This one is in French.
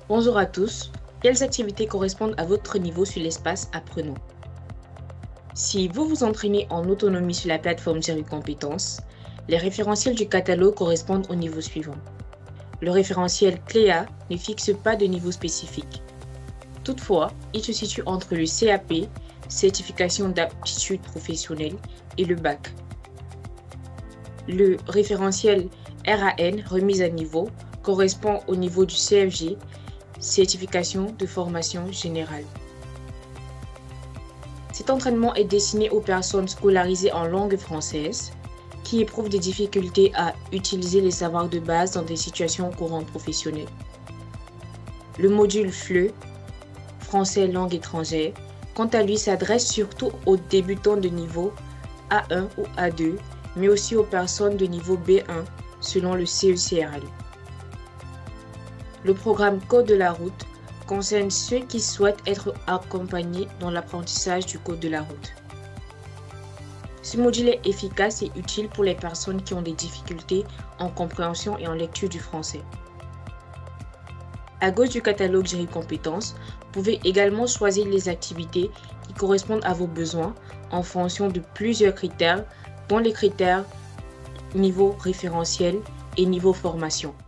Bonjour à tous. Quelles activités correspondent à votre niveau sur l'espace Apprenons? Si vous vous entraînez en autonomie sur la plateforme Gérer Compétences, les référentiels du catalogue correspondent au niveau suivant. Le référentiel CLEA ne fixe pas de niveau spécifique. Toutefois, il se situe entre le CAP, Certification d'aptitude professionnelle, et le bac. Le référentiel RAN, remise à niveau, correspond au niveau du CFG, Certification de formation générale. Cet entraînement est destiné aux personnes scolarisées en langue française qui éprouvent des difficultés à utiliser les savoirs de base dans des situations courantes professionnelles. Le module FLE, français langue étrangère, quant à lui s'adresse surtout aux débutants de niveau A1 ou A2, mais aussi aux personnes de niveau B1 selon le CECRL. Le programme Code de la route concerne ceux qui souhaitent être accompagnés dans l'apprentissage du code de la route. Ce module est efficace et utile pour les personnes qui ont des difficultés en compréhension et en lecture du français. À gauche du catalogue Gérer Compétences, vous pouvez également choisir les activités qui correspondent à vos besoins en fonction de plusieurs critères, dont les critères niveau référentiel et niveau formation.